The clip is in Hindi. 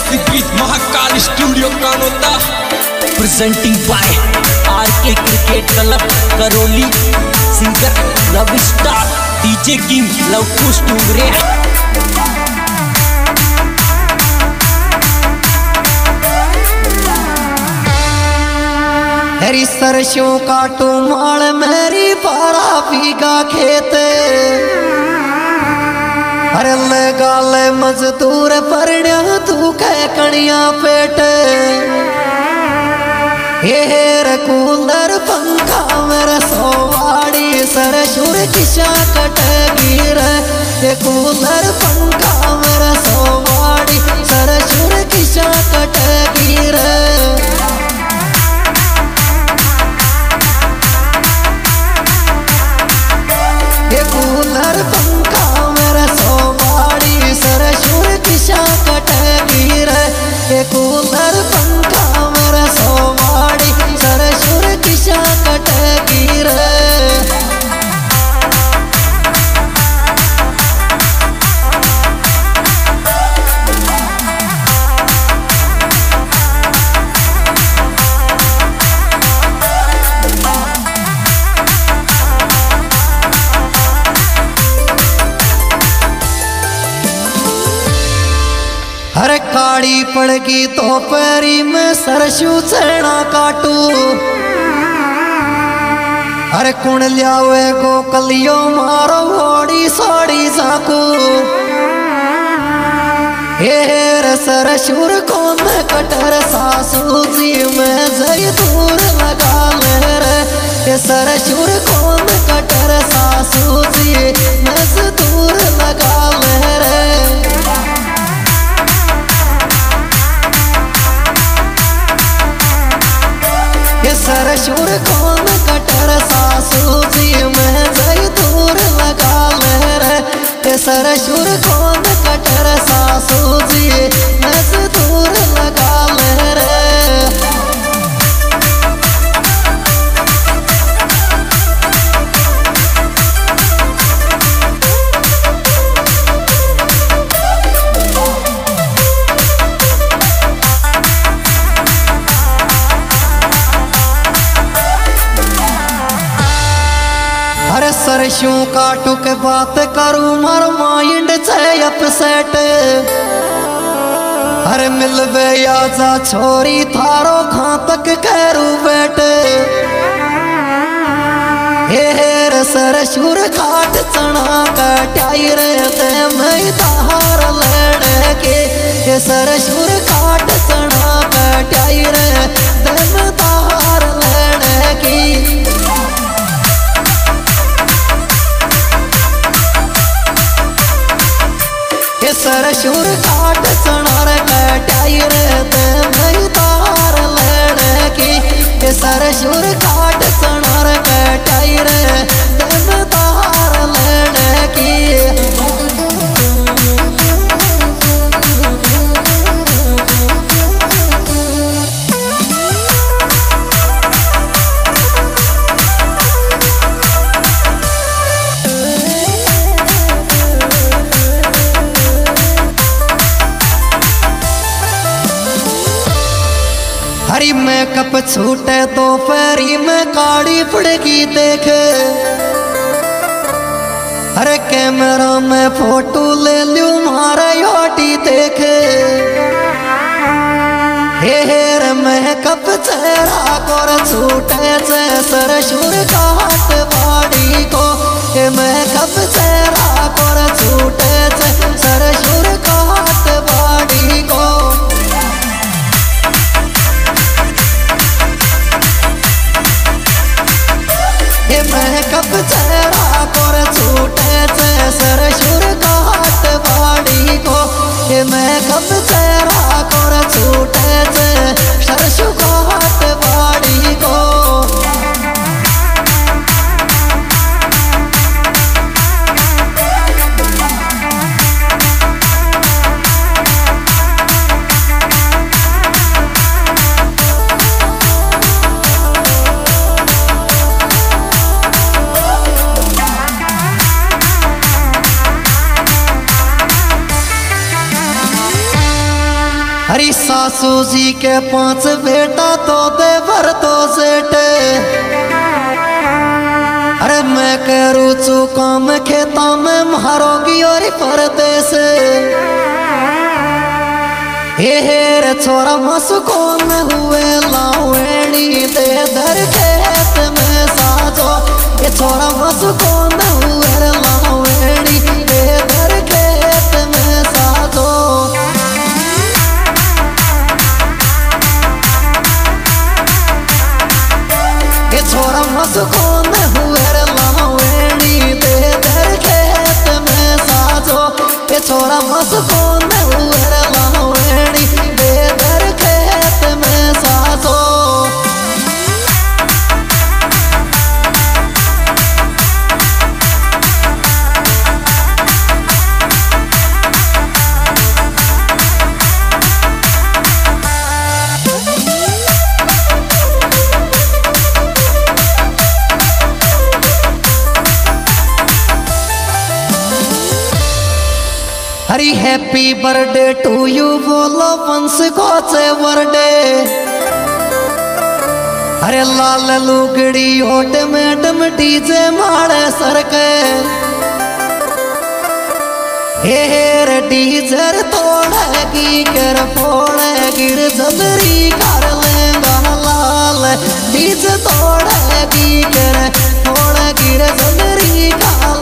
ऐतिहासिक गीत Mahakal studio Kanota presenting by RK cricket club Karauli, singer love star DJ king Lavkush Toongre. हरी सरसों काटू माल मेरी पारा पीगा खेत, अरे लगा ले मजदूर परण्या तू कह कणिया पेट। हेर कूलर पंखा मेरा सोवाड़ी सरसुर किशा कटगी रे। ये कूलर पंखा मेरा सोवाड़ी सरसुर किशा कटगी रे। ये कूलर पंखा मेरा सोवाड़ी सरसुर किशा कटगी रे। ये कूलर पंखा मेरा सोवाड़ी सरसुर किशा कटगी रे। अरे काड़ी पड़गी तो पैरी में सरसू छेना काटू, अरे कुण लियावे गो कलियो मारो होड़ी सोड़ी साकू। हेर सरसुर को मैं कटर सासू जी में जय दूर लगा ले रे। ये सरसुर को मैं कटर सासू जी में दूर लगा ले रे। सरसुर कौन कटर सासू जी में जय दूर लगा ले रे। सरसुर कौन कटर सासू जी में दूर लगा ले रे। अरे सरसों काटू के बात करूं मर माइंड से अपसेट। अरे मिलवे आजा छोरी थारो खां तक करू बैठ। हेर सरसुर खाट चना कटाई रे ते मैं तार लड़ के। ये सरसुर खाट चना कटाई रे ते मैं तार लड़ की। सरसुर काट सनार कटाई रे ते मैं तार लड़ की। सरसुर काट सनार कटाई रे ते मैं तार लड़ की। हरी मेकअप छूटे तो पैरी में काड़ी पड़गी देख। अरे कैमरा में फोटो ले लू मारे योटी देख। हेर मेकअप चेहरा कर छूटे से सरसुर काट बाड़ी को। ये मेकअप चेहरा कर छूटे से सरसुर काट बाड़ी को। मेकअप चेहरा कर छूटे से सरसुर काट बाड़ी को। ये मेकअप चेहरा कर छूटे से सरसुर काट बाड़ी को। हरी सासू जी के 5 बेटा तो देवर तो सेठ। अरे मैं करूँ चू काम खेता में मारोगी और परदेश। हे छोरा मसकोन हुए लावेणी दे दर खेत में साजो। ये छोरा मसकोन हुए लावेणी दे दर खेत में साजो। ये छोरा मसकोन हुए लावेणी दे दर खेत में साजो। ये छोरा मसकोन हुए लावेणी दे दर खेत में साजो। हरी हैप्पी बर्थडे टू यू बोलो वंश गोचे बर्थडे। अरे लाल लुगड़ी ओट मैडम डीजे मारे सरके। हे डीजर तोड़ेगी कर फोड़ेगी जबरी कर लेगा लाल। डीज तोड़ेगी कर फोड़ेगी जबरी कर